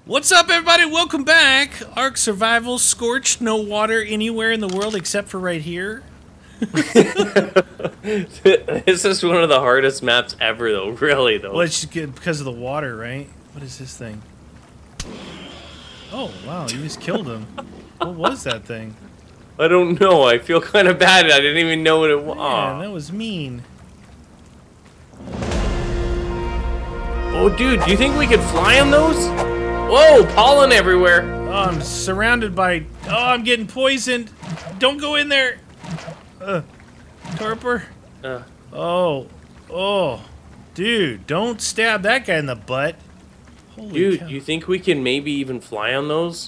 What's up, everybody? Welcome back. Ark Survival, scorched, no water anywhere in the world except for right here. This is one of the hardest maps ever, though. Really, though. Well, it's just good because of the water, right? What is this thing? Oh, wow, you just killed him. What was that thing? I don't know. I feel kind of bad. I didn't even know what it was. Man, that was mean. Oh, dude, do you think we could fly on those? Whoa, pollen everywhere. Oh, I'm surrounded by... Oh, I'm getting poisoned. Don't go in there. Torpor. Oh. Dude, don't stab that guy in the butt. Holy Dude, cow. you think we can maybe even fly on those?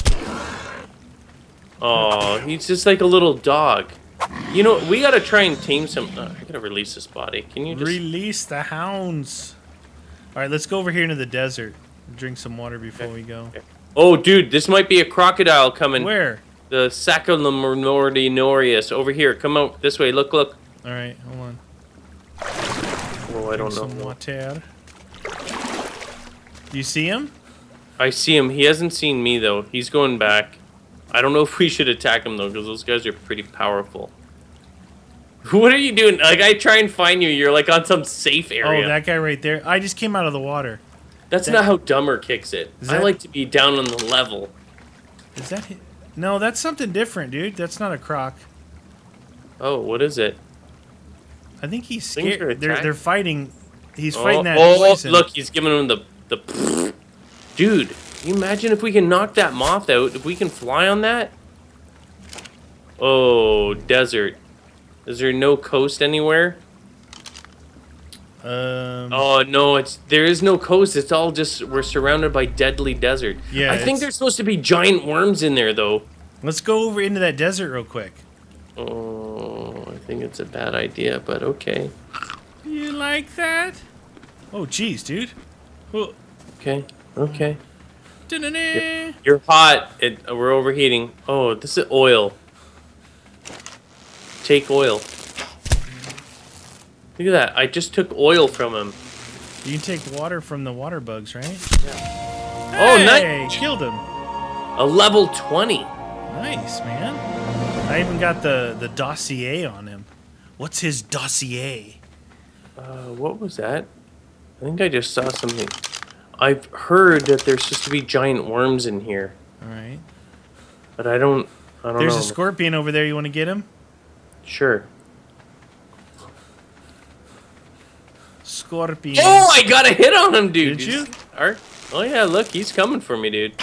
Oh, he's just like a little dog. You know, we gotta try and tame some... I gotta release this body. Can you just... Release the hounds. Alright, let's go over here into the desert. Drink some water before we go. Okay. Oh, dude, this might be a crocodile coming. Where? The Sacalonordianorius. Over here. Come out this way. Look, look. Alright, hold on. Oh, I don't know. Some water. Do you see him? I see him. He hasn't seen me, though. He's going back. I don't know if we should attack him, though, because those guys are pretty powerful. What are you doing? Like, I try and find you. You're, like, on some safe area. Oh, that guy right there. I just came out of the water. That's not how Dumber kicks it. I that- like to be down on the level. Is that... No, that's something different, dude. That's not a croc. Oh, what is it? I think he's Things are scared. They're attacking. fighting... He's fighting that oh, poison. look, he's giving him the... Dude, can you imagine if we can knock that moth out? If we can fly on that? Oh, desert. Is there no coast anywhere? Oh no, there is no coast. It's all just we're surrounded by deadly desert. Yeah, I think there's supposed to be giant worms in there though. Let's go over into that desert real quick. Oh, I think it's a bad idea, but okay. You like that? Oh, jeez, dude. Oh. Okay, okay. Da-na-na. You're hot. We're overheating. Oh, this is oil. Take oil. Look at that. I just took oil from him. You can take water from the water bugs, right? Yeah. Oh, Hey, nice. killed him. A level 20. Nice, man. I even got the dossier on him. What's his dossier? What was that? I think I just saw something. I've heard that there's supposed to be giant worms in here, All right. but I don't There's know. a scorpion over there. You want to get him? Sure. Scorpion. Oh, I got a hit on him, dude. Did you? Oh yeah, look, he's coming for me, dude.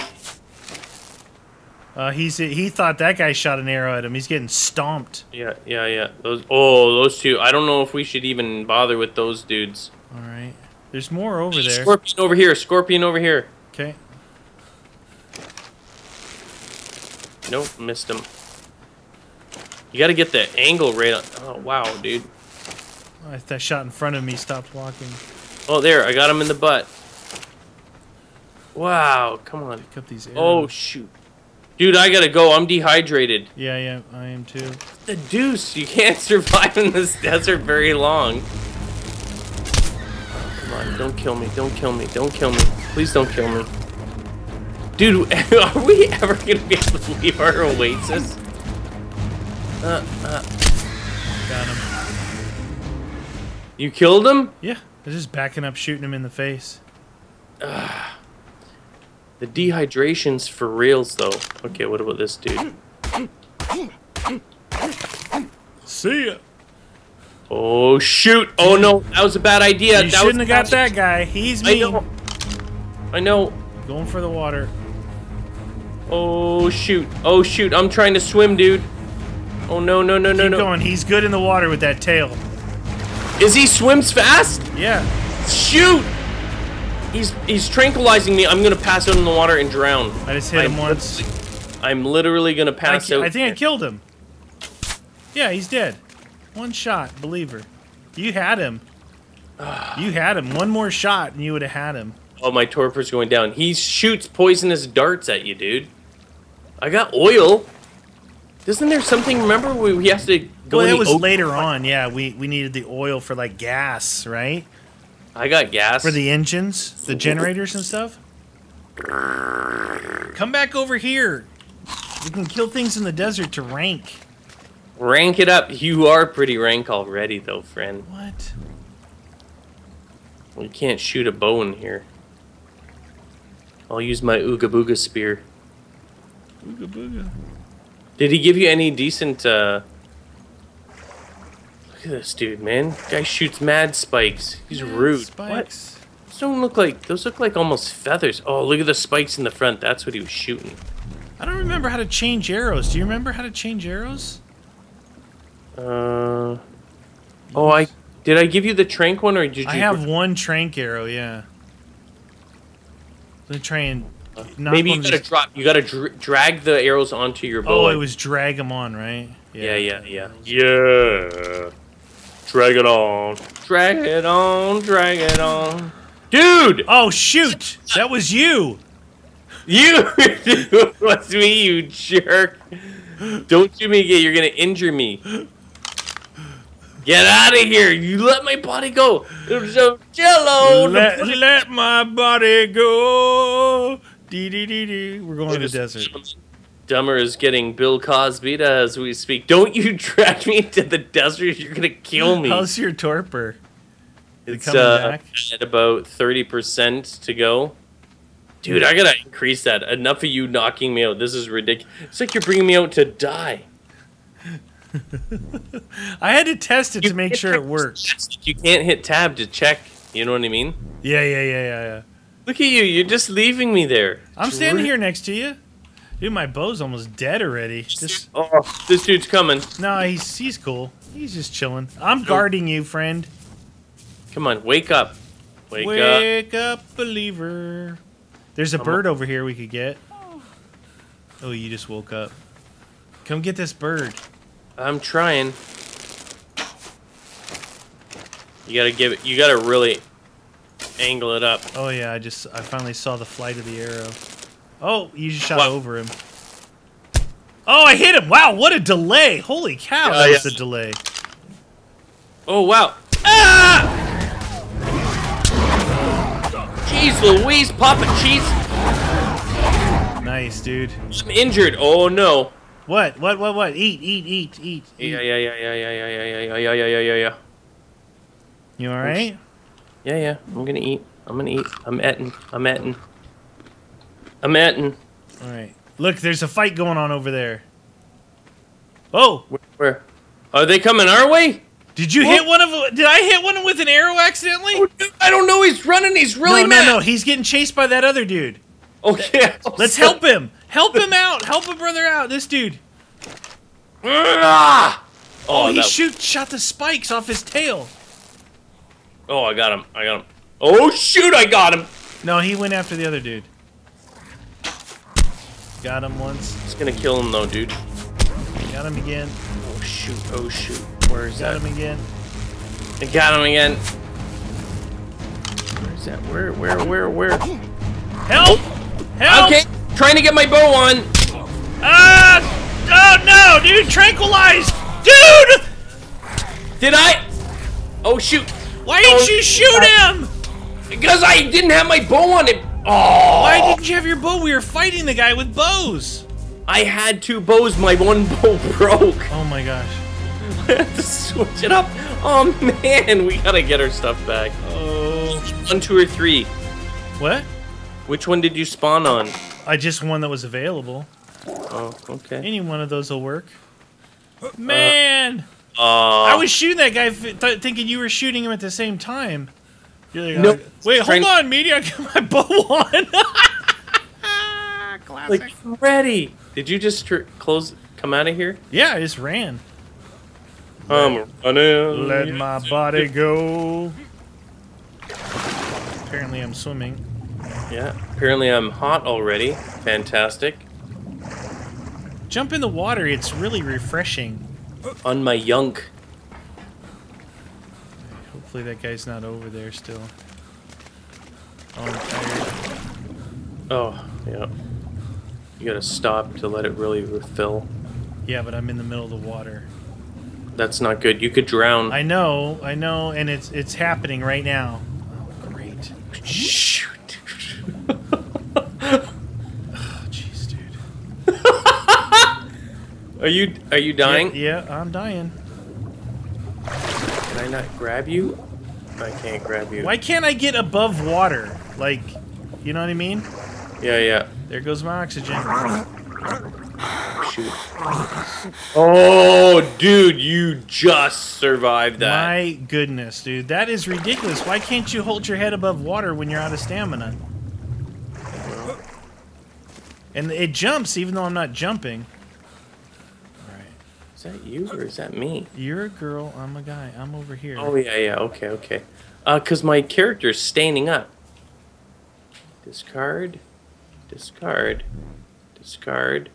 He thought that guy shot an arrow at him. He's getting stomped. Yeah. Those two. I don't know if we should even bother with those dudes. All right. There's more over there. Scorpion over here. Scorpion over here. Okay. Nope, missed him. You got to get the angle right on. Oh wow, dude. Oh, that shot in front of me stopped walking. Oh, there, I got him in the butt. Wow, come on. Pick up these arrows. Oh shoot. Dude, I gotta go. I'm dehydrated. Yeah, I am too. The deuce, you can't survive in this desert very long. Come on, don't kill me, don't kill me, don't kill me. Please don't kill me. Dude, are we ever gonna be able to leave our oasis? Got him. You killed him? Yeah, they're just backing up, shooting him in the face. The dehydration's for reals, though. Okay, what about this dude? See ya. Oh, shoot! Oh, no, that was a bad idea. You shouldn't have got that guy. He's mean. I know. Going for the water. Oh, shoot. Oh, shoot. I'm trying to swim, dude. Oh, no. Keep going. He's good in the water with that tail. Is he swims fast? Yeah. Shoot! He's tranquilizing me. I'm gonna pass out in the water and drown. I just hit him once. I'm literally gonna pass out. I think I killed him. Yeah, he's dead. One shot, believer. You had him. You had him. One more shot and you would have had him. Oh, my torpor's going down. He shoots poisonous darts at you, dude. I got oil. Isn't there something? Remember, we have to go. Well, in it the was open? later on. Yeah, we needed the oil for like gas, right? I got gas For the engines, the generators and stuff. Come back over here. We can kill things in the desert to rank. Rank it up. You are pretty rank already, though, friend. What? You can't shoot a bow in here. I'll use my Ooga Booga spear. Ooga booga. Did he give you any decent, Look at this dude, man. Guy shoots mad spikes. He's rude. Spikes. What? Those look like almost feathers. Oh, look at the spikes in the front. That's what he was shooting. I don't remember how to change arrows. Do you remember how to change arrows? Oh, did I give you the trank one, or did you? I have one trank arrow, yeah. Let me try and knock maybe one you gotta drop. You gotta drag the arrows onto your bow. Oh, it was drag them on, right? Yeah. Drag it on. Drag it on. Drag it on. Dude! Oh shoot! That was you. You! It was me, you jerk. Don't shoot me again. You're gonna injure me. Get out of here! You let my body go. So jello. Let my body go. Dee dee dee dee. We're going to the desert. Dumber is getting Bill Cosby as we speak. Don't you drag me into the desert. You're gonna kill me. How's your torpor? It's at about 30% to go. Dude, I gotta increase that. Enough of you knocking me out. This is ridiculous. It's like you're bringing me out to die. I had to test it to make sure it works. You can't hit tab to check. You know what I mean? Yeah. Look at you. You're just leaving me there. I'm standing here next to you. Dude, my bow's almost dead already. This dude's coming. No, he's cool. He's just chilling. I'm guarding you, friend. Come on, wake up. Wake up, believer. There's a bird over here we could get. Oh, you just woke up. Come get this bird. I'm trying. You gotta really angle it up. Oh yeah, I finally saw the flight of the arrow. Oh, you just shot over him. Oh, I hit him! Wow, what a delay! Holy cow, that was a delay. Oh wow! Ah! Jeez Louise, Papa Cheese! Nice, dude. I'm injured. Oh no. What? Eat. Yeah. You alright? Yeah. I'm gonna eat. I'm eating. Alright. Look, there's a fight going on over there. Oh! Where? Are they coming our way? Did you hit one of them? Did I hit one with an arrow accidentally? Oh, dude, I don't know. He's running. He's really mad. No. He's getting chased by that other dude. Oh, yeah. Let's help him. Help him out. Help a brother out. This dude. Oh, he shot the spikes off his tail. Oh, I got him. Oh, shoot, I got him. No, he went after the other dude. Got him once. It's gonna kill him, though, dude. Got him again. Oh, shoot. Where is that? Got him again. I got him again. Where is that? Where? Help! Help! Okay, trying to get my bow on. Oh no, dude! Tranquilized! Dude! Did I? Oh, shoot. Why didn't you shoot him? Because I didn't have my bow on it. Oh! Why didn't you have your bow? We were fighting the guy with bows. I had two bows. My one bow broke. Oh my gosh. I have to switch it up. Oh man, we gotta get our stuff back. Oh. 1, 2, or 3. What? Which one did you spawn on? I just one that was available. Oh, okay. Any one of those will work. Man! I I was shooting that guy thinking you were shooting him at the same time. You're like, nope. Wait, hold on, meaty. I got my bow on. Classic. Like, ready. Did you just come out of here? Yeah, I just ran. I'm running. Let my body go. Apparently I'm swimming. Yeah, apparently I'm hot already. Fantastic. Jump in the water, it's really refreshing. On my yunk. Hopefully that guy's not over there still. Oh, I'm tired. Oh, yeah. You gotta stop to let it really refill. Yeah, but I'm in the middle of the water. That's not good. You could drown. I know, and it's happening right now. Oh, great. Shoot. Are you dying? Yeah, I'm dying. Can I not grab you? I can't grab you. Why can't I get above water? Like, you know what I mean? Yeah. There goes my oxygen. Shoot. Oh, dude, you just survived that. My goodness, dude. That is ridiculous. Why can't you hold your head above water when you're out of stamina? And it jumps even though I'm not jumping. Alright. Is that you or is that me? You're a girl, I'm a guy. I'm over here. Oh, yeah. Okay. Because my character's standing up. Discard. Discard. Discard.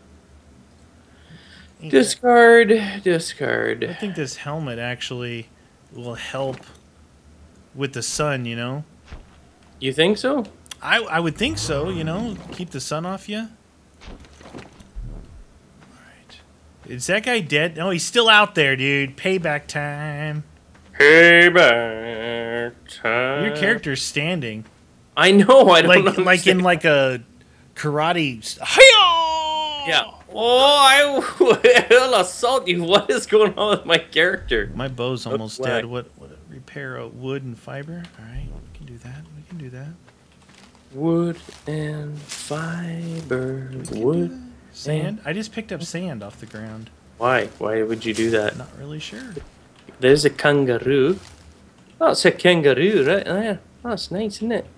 Discard. I think this helmet actually will help with the sun, you know? You think so? I would think so, you know? Keep the sun off you. Alright. Is that guy dead? No, he's still out there, dude. Payback time. Payback time. Your character's standing. I know, I don't understand. Like in like a karate... Hi-ya! Yeah. Oh, I will assault you. What is going on with my character? My bow's almost dead. What repair wood and fiber? Alright, we can do that. Wood and fiber. Wood. Sand? I just picked up sand off the ground. Why? Why would you do that? Not really sure. There's a kangaroo. Oh, it's a kangaroo right there. Oh, it's nice, isn't it?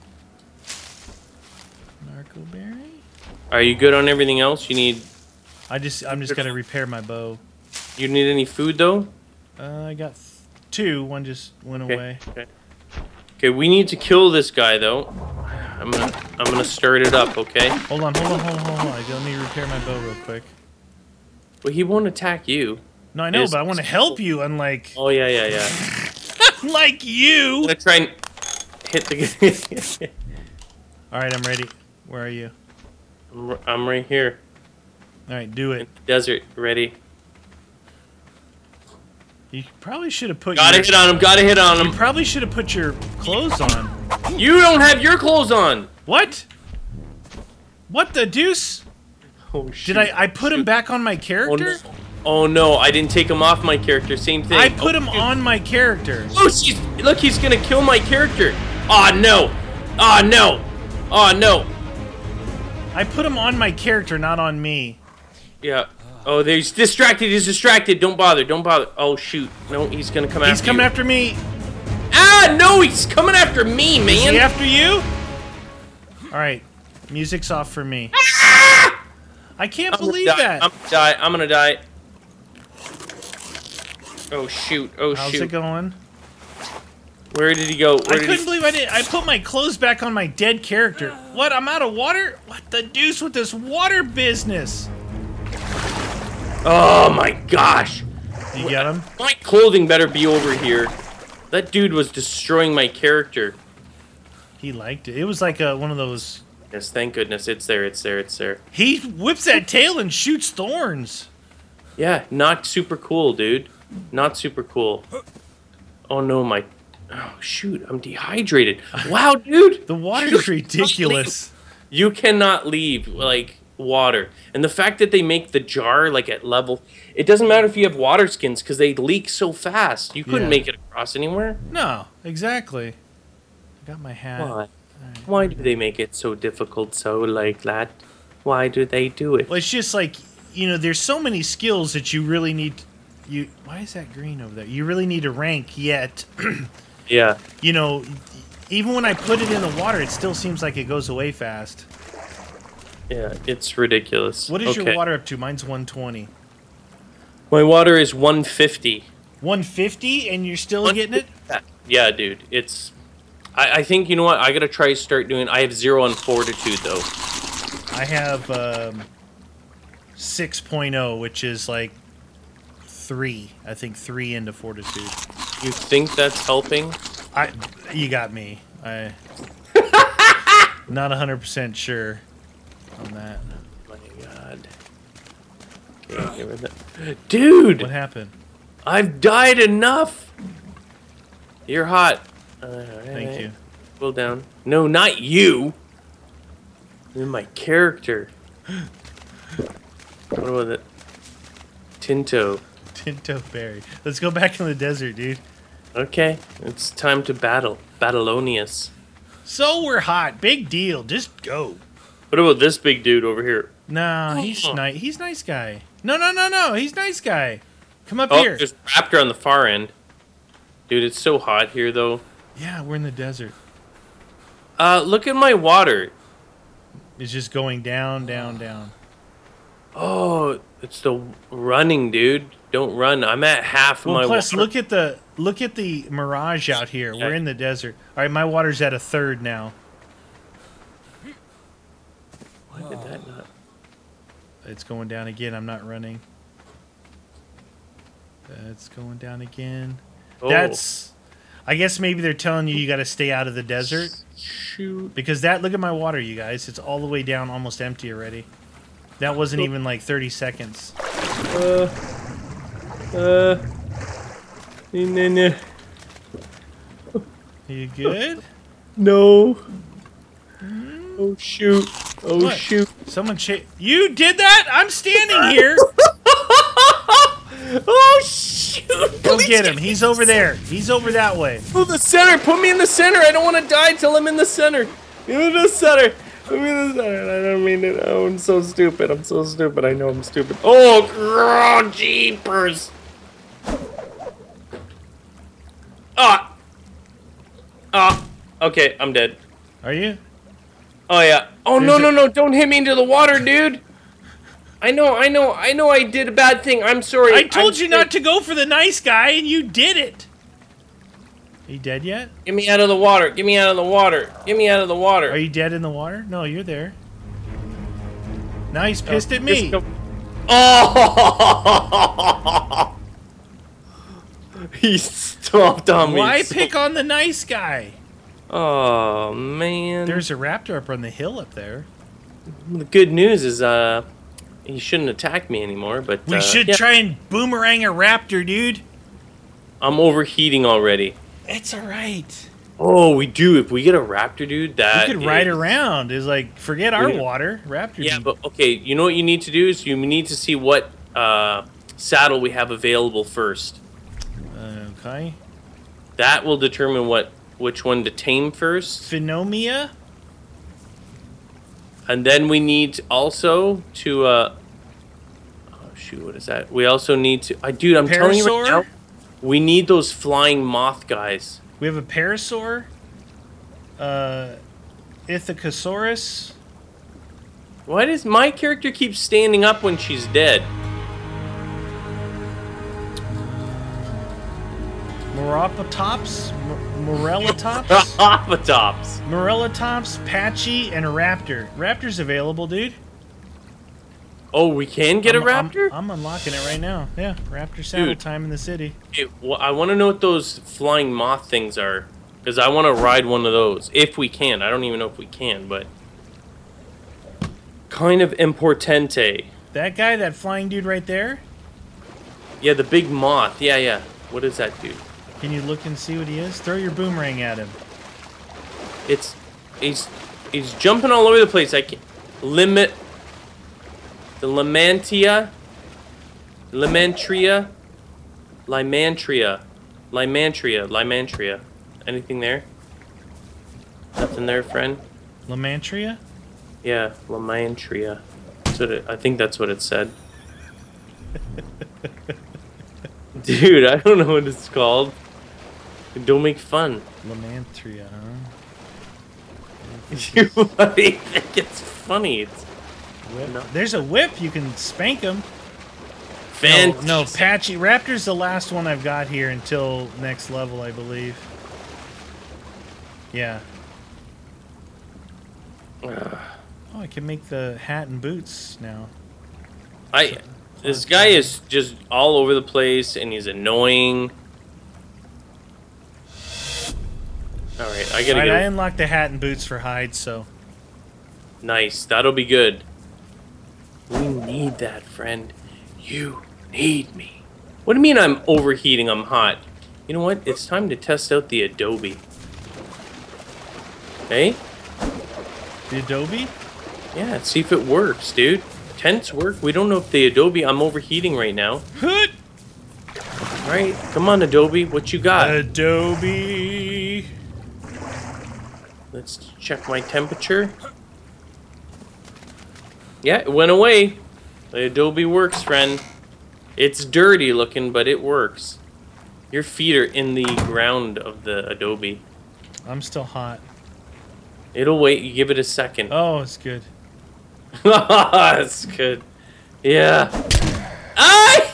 Narcoberry? Are you good on everything else? You need... I'm just gonna repair my bow. You need any food, though? I got 2. One just went away. Okay, we need to kill this guy, though. I'm gonna start it up, okay? Hold on. Let me repair my bow real quick. Well, he won't attack you. No, I know, but I want to help you, unlike... Oh, yeah. Like you! I'm gonna try and hit the... Alright, I'm ready. Where are you? I'm right here. Alright, do it. In the desert, ready. You probably should have put Gotta hit on him. You probably should have put your clothes on. You don't have your clothes on! What? What the deuce? Oh, shoot. Did I put him back on my character? Oh no, I didn't take him off my character. Same thing. I put him on my character. Oh, look, he's gonna kill my character. Oh no. I put him on my character, not on me. Yeah. Oh, he's distracted. Don't bother. Oh shoot. No, he's gonna come after you. He's coming after me. Ah, no, he's coming after me, man. Is he after you? Alright. Music's off for me. Ah! I can't believe that. I'm gonna die. Oh shoot. How's it going? Where did he go? I couldn't believe I did. I put my clothes back on my dead character. What? I'm out of water? What the deuce with this water business? Oh my gosh. You got him? My clothing better be over here. That dude was destroying my character. He liked it. It was like one of those... Yes, thank goodness. It's there. He whips that tail and shoots thorns. Yeah, not super cool, dude. Not super cool. Oh no, oh shoot, I'm dehydrated. Wow, dude. The water's ridiculous. You cannot leave, like, water. And the fact that they make the jar, like, at level... It doesn't matter if you have water skins, because they leak so fast. You couldn't make it across anywhere. No, exactly. I got my hat. Why? Why do they make it so difficult, so like that? Why do they do it? Well, it's just like, you know, there's so many skills that you really need... Why is that green over there? You really need to rank yet. Yeah. You know, even when I put it in the water, it still seems like it goes away fast. Yeah, it's ridiculous. What is your water up to? Mine's 120. My water is 150. 150, and you're still getting it? Yeah, dude. It's... I think, you know what? I gotta try start doing... I have 0 on fortitude, though. I have 6.0, which is like 3. I think 3 into fortitude. You think that's helping? You got me. Not 100% sure on that. Oh my god. Okay, give it that. Dude! What happened? I've died enough! You're hot. Thank you. Cool down. No, not you! You're my character. What was it? Tinto. Tinto berry. Let's go back in the desert, dude. Okay, it's time to battle. Battlonius. So we're hot. Big deal. Just go. What about this big dude over here? Nah, he's nice. He's nice guy. No. He's nice guy. Come up Oh, here. there's a raptor on the far end. Dude, it's so hot here, though. Yeah, we're in the desert. Look at my water. It's just going down, down, down. Oh, it's the running, dude. Don't run. I'm at half Well, my plus water. look at the mirage out here. We're in the desert. All right, my water's at a third now. Why did that not? It's going down again. I'm not running. It's going down again. Oh. That's. I guess maybe they're telling you got to stay out of the desert. Shoot. Because look at my water, you guys. It's all the way down, almost empty already. That wasn't even like 30 seconds. No. You good? No. Oh shoot. Oh What? shoot. Someone You did that? I'm standing here. Oh shoot. Go get him. He's over there. He's over that way. Oh, the center. Put me in the center. I don't want to die till I'm in the center. Give me the center. Put me in the center. I don't mean it. Oh, I'm so stupid. I'm so stupid. I know I'm stupid. Oh, jeepers. Okay, I'm dead. Are you? Oh, yeah. Oh, There's no. Don't hit me into the water, dude. I know I did a bad thing. I'm sorry. I told you not to go for the nice guy, and you did it. Are you dead yet? Get me out of the water. Get me out of the water. Get me out of the water. Are you dead in the water? No, you're there. Now he's pissed at me. Oh! He stomped on me. Why pick on the nice guy? Oh, man. There's a raptor up on the hill up there. The good news is, he shouldn't attack me anymore, but... We should yeah. try and boomerang a raptor, dude. I'm overheating already. It's alright. Oh, we do. If we get a raptor, dude, that You could ride around. It's like, forget our Yeah. water. Raptor. Yeah, but, okay, you know what you need to do is you need to see what saddle we have available first. Okay. That will determine which one to tame first. Phenomia? And then we need also to, oh shoot, what is that? We also need to, dude, I'm telling you right now, we need those flying moth guys. We have a parasaur. Ichthyosaurus. Why does my character keep standing up when she's dead? Moropatops? Morellatops? Hoppatops. Morellatops, Patchy, and a raptor. Raptor's available, dude. Oh, we can get a raptor? I'm unlocking it right now. Yeah, raptor saddle Dude. time in the city. Okay, well, I want to know what those flying moth things are. Because I want to ride one of those. If we can. I don't even know if we can, but... Kind of importante. That guy, that flying dude right there? Yeah, the big moth. Yeah. What is that dude? Can you look and see what he is? Throw your boomerang at him. He's jumping all over the place. I can't... The Limantria. Anything there? Nothing there, friend? Lamantria? Yeah, Limantria. I think that's what it said. Dude, I don't know what it's called. Don't make fun. Lamantria, huh? You think it's funny. It's Whip. No. There's a whip. You can spank him. fantastic. No, Patchy. Raptor's the last one I've got here until next level, I believe. Yeah. Oh, I can make the hat and boots now. This guy is just all over the place, and he's annoying. Alright, I gotta Alright, go. I unlocked the hat and boots for Hyde, so... Nice, that'll be good. We need that, friend. You need me. What do you mean I'm overheating? I'm hot. You know what? It's time to test out the Adobe. Hey? The Adobe? Yeah, see if it works, dude. tents work? We don't know if the Adobe... I'm overheating right now. Hoot! Alright, come on, Adobe. What you got? Adobe. Let's check my temperature. Yeah, it went away. The Adobe works, friend. It's dirty looking, but it works. Your feet are in the ground of the Adobe. I'm still hot. It'll wait. You give it a second. Oh, it's good. That's good. Yeah. Ah!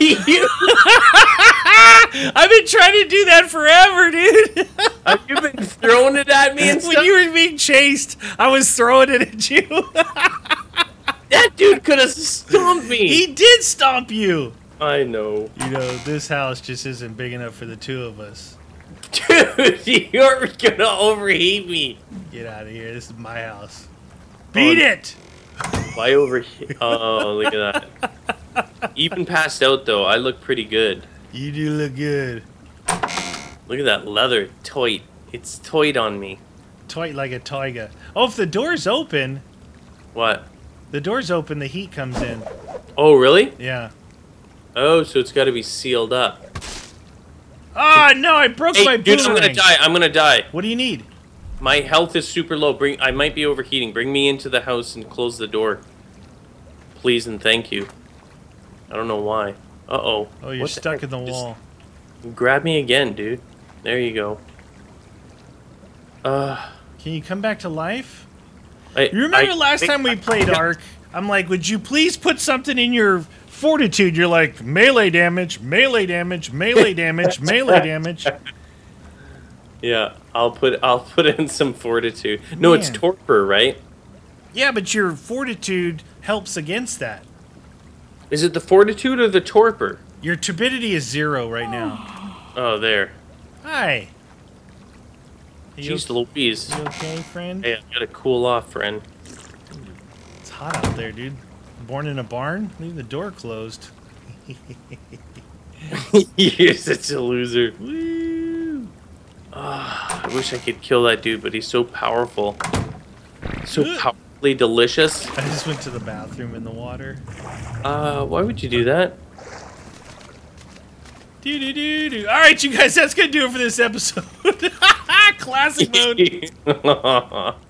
I've been trying to do that forever, dude. Have you been throwing it at me and stuff? When you were being chased, I was throwing it at you. That dude could have stomped me. He did stomp you. I know. You know, this house just isn't big enough for the two of us. Dude, you're gonna overheat me. Get out of here. This is my house. Beat it! Why overheat? Oh, look at that. Even passed out, though, I look pretty good. You do look good. Look at that leather toit. It's toit on me. Tight like a tiger. Oh, if the door's open... What? The door's open, the heat comes in. Oh, really? Yeah. Oh, so it's got to be sealed up. Ah, no, I broke my boomerang. Dude, I'm gonna die. I'm gonna die. What do you need? My health is super low. I might be overheating. Bring me into the house and close the door. Please and thank you. I don't know why. Uh-oh. Oh, you're stuck in the wall. Grab me again, dude. There you go. Can you come back to life? You You remember last time we played Ark? I'm like, would you please put something in your fortitude? You're like, melee damage, melee damage, melee damage, melee damage. Yeah, I'll put in some fortitude. No, it's torpor, right? Yeah, but your fortitude helps against that. Is it the fortitude or the torpor? Your turbidity is 0 right now. Oh, there. Hi. Jeez Louise. You okay, friend? Hey, I gotta cool off, friend. It's hot out there, dude. Born in a barn? Leave the door closed. You're such a loser. Woo! I wish I could kill that dude, but he's so powerful. So powerfully delicious. I just went to the bathroom in the water. Why would you do that? Do. All right, you guys, that's gonna do it for this episode. Classic mode.